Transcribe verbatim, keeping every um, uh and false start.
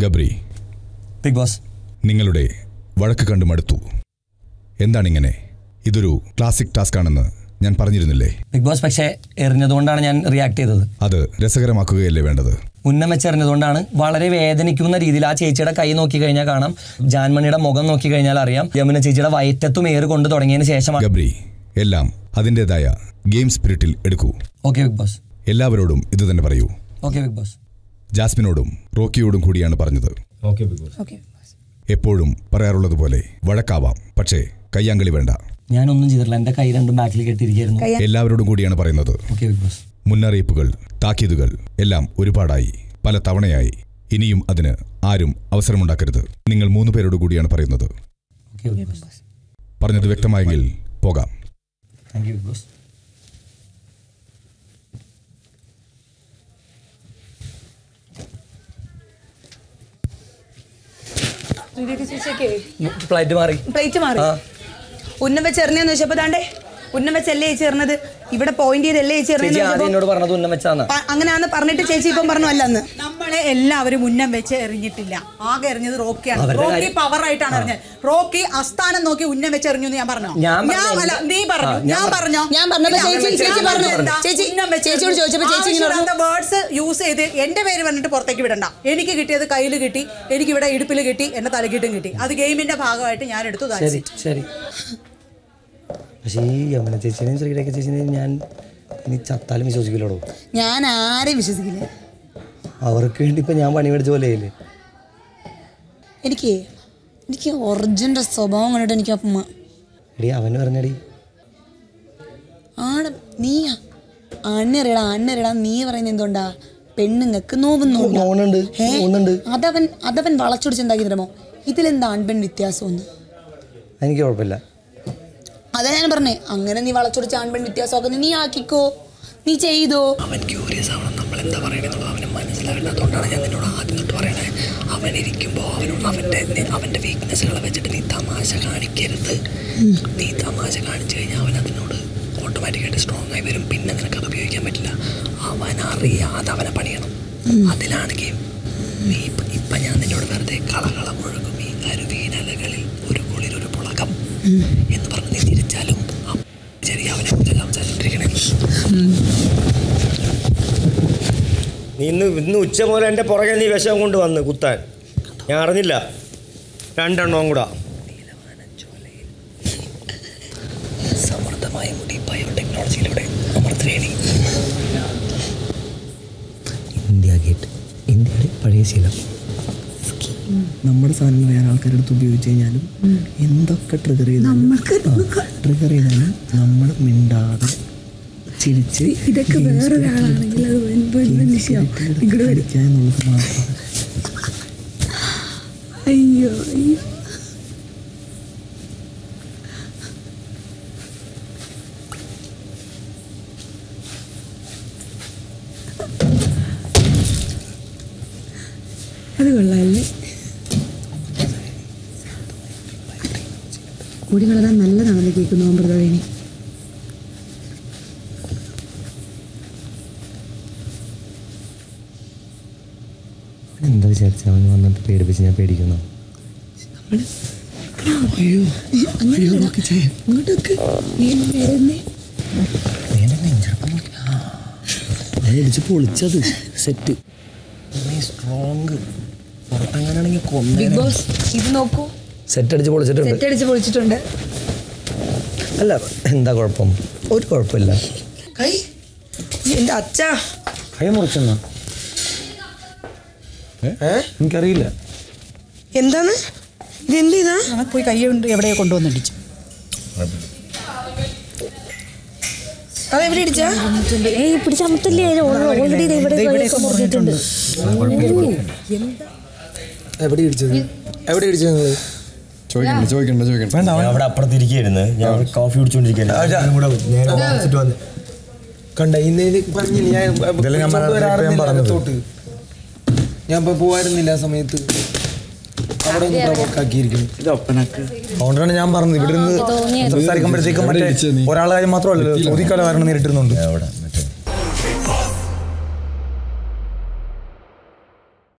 Gabri, big boss, നിങ്ങളുടെ വഴക്ക് കണ്ടു മടുത്തു. എന്താണിങ്ങനെ? ഇതൊരു ക്ലാസിക് ടാസ്ക് ആണെന്ന് ഞാൻ പറഞ്ഞിരുന്നില്ലേ? ബിഗ് ബോസ് പക്ഷേ എറിഞ്ഞതുകൊണ്ടാണ് ഞാൻ റിയാക്ട് ചെയ്തത്. അത് രസകരമാക്കുകയല്ലേ വേണ്ടത്? ഉന്നം വെച്ചെറിഞ്ഞതുകൊണ്ടാണ്. വളരെ വേദനിക്കുന്ന രീതിയിൽ ആ ചേച്ചിയുടെ കൈ നോക്കി കഴിഞ്ഞാൽ കാണാം, ജാൻമണിയുടെ മുഖം നോക്കി കഴിഞ്ഞാൽ അറിയാം, യമുന ചേച്ചിയുടെ വയറ്റത്തും ഏറ് കൊണ്ട് തുടങ്ങിയതിന് ശേഷം. ഗബ്രി, എല്ലാം അതിൻ്റെതായ ഗെയിം സ്പിരിറ്റിൽ എടുക്കൂ. Okay Bigg Boss. എല്ലാവരോടും ഇത് തന്നെ പറയൂ. Okay Bigg Boss. ജാസ്മിനോടും റോക്കിയോടും കൂടിയാണ് പറഞ്ഞത്. Okay Bigg Boss. എപ്പോഴും പറയാറുള്ളത് പോലെ വഴക്കാവാം, പക്ഷേ കയ്യാങ്കളി വേണ്ട. ഞാനൊന്നും ചെയ്തിട്ടില്ല, എന്റെ കൈ രണ്ടും ബാക്കിൽ കെട്ടിയിരിക്കുന്നു. എല്ലാവരോടും കൂടിയാണ് പറയുന്നത്. Okay Bigg Boss. മുന്നറിയിപ്പുകൾ, താക്കീതുകൾ എല്ലാം ഒരുപാടായി, പല തവണയായി. ഇനിയും അതിന് ആരും അവസരമുണ്ടാക്കരുത്. നിങ്ങൾ മൂന്ന് പേരോട് കൂടിയാണ് പറയുന്നത്. പറഞ്ഞത് വ്യക്തമായെങ്കിൽ പോകാം. Thank you Bigg Boss. Plate മാറി പ്ലേറ്റ് മാറി ഉന്നം വെച്ച് എറിഞ്ഞെന്ന് വെച്ചപ്പോ താണ്ടേ ഉന്നം വെച്ചല്ലേ ചേച്ചി എറിഞ്ഞത്, ഇവിടെ പോയിന്റ് ചെയ്തല്ലേ ചേച്ചി എറിഞ്ഞത്. അങ്ങനെയാന്ന് പറഞ്ഞിട്ട് ചേച്ചി ഇപ്പം പറഞ്ഞു അല്ലെന്ന്. നമ്മളെ എല്ലാവരും ഉന്നം വെച്ച് എറിഞ്ഞിട്ടില്ല. ആകെ എറിഞ്ഞത് റോക്കിയാണ്. റോക്കി പവർ ആയിട്ടാണ് എറിഞ്ഞത്. റോക്കി അസ്ഥാനം നോക്കി ഉന്നം വെച്ച് എറിഞ്ഞു എന്ന് ഞാൻ പറഞ്ഞു. നീ പറഞ്ഞു, ഞാൻ പറഞ്ഞോ? ഞാൻ വേർഡ്സ് യൂസ് ചെയ്ത് എന്റെ പേര് പറഞ്ഞിട്ട് പുറത്തേക്ക് വിടണ്ട. എനിക്ക് കിട്ടിയത് കയ്യിൽ കിട്ടി, എനിക്ക് ഇവിടെ ഇടുപ്പിൽ കിട്ടി, എന്റെ തലക്കിട്ടും കിട്ടി. അത് ഗെയിമിന്റെ ഭാഗമായിട്ട് ഞാൻ എടുത്തു. ശരി. പക്ഷേ ഈ യമുന ചേച്ചിനെയും ശ്രീരേഖ ചേച്ചിനെയും ഞാൻ ഇനി ചത്താലും വിശ്വസിക്കില്ലടോ. ഞാൻ ആരെയും വിശ്വസിക്കില്ല. അവർക്ക് വേണ്ടി ഇപ്പം ഞാൻ പണിയെടുത്ത പോലെയല്ലേ. എനിക്ക് എനിക്ക് ഒറിജിനൽ സ്വഭാവം കണ്ടിട്ട് എനിക്ക് അപ്പം എടി അവന് പറഞ്ഞടി ആണ് നീയാ അണ്ണറിയടാ അണ്ണറിയടാ നീ പറയുന്നത് എന്തുകൊണ്ടാ? പെണ്ണുങ്ങൾക്ക് നോവുന്നുണ്ട്. അതവൻ അതവൻ വളച്ചൊടിച്ചുണ്ടാക്കി തരുമോ? ഇതിലെന്താ ആൺപെൺ വ്യത്യാസമൊന്നും? എനിക്ക് കുഴപ്പമില്ല. അതാ ഞാൻ പറഞ്ഞേ, അങ്ങനെ നീ വളച്ചൊടിച്ച് ആൺപെൺ വ്യത്യാസമൊക്കെ നീ ആക്കിക്കോ, നീ ചെയ്തോ. അവൻ ക്യൂരിയസ് ആവണം നമ്മൾ എന്താ പറയണെന്നുള്ളത് അവന് മനസ്സിലാവില്ലാത്തതുകൊണ്ടാണ് ഞാൻ നിന്നോട് ആദ്യം തൊട്ട് പറയണേ. അവനിരിക്കുമ്പോൾ അവനോട് അവൻ്റെ അവൻ്റെ വീക്ക്നെസ്സുകളെ വെച്ചിട്ട് നീ തമാശ കാണിക്കരുത്. നീ തമാശ കാണിച്ചു കഴിഞ്ഞാൽ അവൻ അതിനോട് ഓട്ടോമാറ്റിക്കായിട്ട് സ്ട്രോങ് ആയി വരും. പിന്നെ നിനക്കത് ഉപയോഗിക്കാൻ പറ്റില്ല. അവൻ അറിയാതെ അവനെ പണിയണം. അതിലാണ് ഗെയിം. നീ ഇപ്പം ഇപ്പം ഞാൻ നിന്നോട് വെറുതെ കളകള മുഴങ്ങും ഈ അരുവീനലകളിൽ ഒരു കുളിരൊരു പുളകം എന്ന് പറഞ്ഞ് നീ തിരിച്ചാലും ശരി അവനെ കുറിച്ച് സംസാരിച്ചിരിക്കണേ. നീ ഇന്ന് ഇന്ന് ഉച്ച പോലെ എൻ്റെ പുറകെ നീ വിഷം കൊണ്ട് വന്ന് കുത്താൻ ഞാൻ അറിഞ്ഞില്ല. രണ്ടെണ്ണവും കൂടാ. സമൃദ്ധമായ മുടി ബയോടെക്നോളജിയിലൂടെ അമൃതവേണി. ഇന്ത്യ ഗേറ്റ്, ഇന്ത്യയുടെ പഴയ ശീലം. നമ്മുടെ സാധനങ്ങൾ വേറെ ആൾക്കാരുടെ അടുത്ത് ഉപയോഗിച്ച് കഴിഞ്ഞാലും എന്തൊക്കെ ട്രിഗർ ചെയ്താലും ട്രിഗർ ചെയ്താലും നമ്മൾ മിണ്ടാതെ ചിരിച്ച് ഇതൊക്കെ വേറൊരാളാണെങ്കിൽ പഠിക്കുക എന്നുള്ളത് മാത്രം. അയ്യോ അയ്യോ അത് കൊള്ളാല്ലേ. മുടി വളരാൻ നല്ലതാണെന്ന് കേൾക്കുന്നു അമൃതവേണി. എന്താ വിചാരിച്ച അവൻ വന്നിട്ട് പേടിപ്പിച്ച് ഞാൻ പേടിക്കുന്നു. ഇടിച്ച് പൊളിച്ചത് സെറ്റ് സ്ട്രോങ്. പുറത്തെങ്ങനെയാണെങ്കിൽ ബിഗ് ബോസ് ഇത് നോക്കൂ, സെറ്റ് അടിച്ച് പൊളിച്ചിട്ടുണ്ട്. സെറ്റ് അടിച്ച് പൊളിച്ചിട്ടുണ്ട്. അല്ല എന്താ കുഴപ്പം? ഒരു കുഴപ്പമില്ല. കൈ എൻ്റെ അച്ഛാ കൈ മുറിച്ചെന്നാ എനിക്കറിയില്ല എന്താണ് ഇതെന്ത് ചെയ്താ? പോയി കൈ കൊണ്ട് എവിടെയോ കൊണ്ടുവന്നിടിച്ചു. അതെവിടെ ഇടിച്ചാ? പിടിച്ചമത്തില്ലേ ഓൾറെഡി എവിടെ ഇടിച്ചത്? എവിടെ ഇടിച്ചത് നിങ്ങൾ? ചോദിക്കണ്ട ചോദിക്കണ്ട ചോദിക്കണ്ട വേണ്ട. അവിടെ അപ്പുറത്തിരിക്കുകയായിരുന്നു, ഞാൻ കോഫി കുടിച്ചോണ്ടിരിക്കുന്നു. കണ്ട ഇന്നേല് പറഞ്ഞില്ല ഞാൻ തൊട്ട് ഞാൻ ഇപ്പൊ പോവായിരുന്നില്ല ആ സമയത്ത്. അവിടെ ഒന്ന് പ്രൊവോക്കാക്കിയിരിക്കുന്നു. അതുകൊണ്ടാണ് ഞാൻ പറഞ്ഞത് ഇവിടെ നിന്ന് സംസാരിക്കുമ്പോഴത്തേക്കും മറ്റേ ഒരാളെ കാര്യം മാത്രമല്ലല്ലോ ചോദിക്കാലോ കാരണം നേരിട്ടിരുന്നുണ്ട്.